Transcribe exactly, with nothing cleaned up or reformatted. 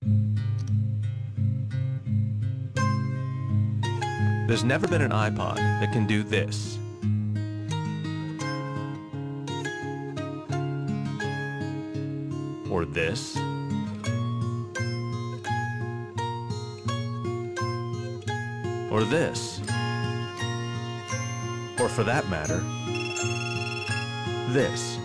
There's never been an iPod that can do this. Or this. Or this. Or for that matter, this.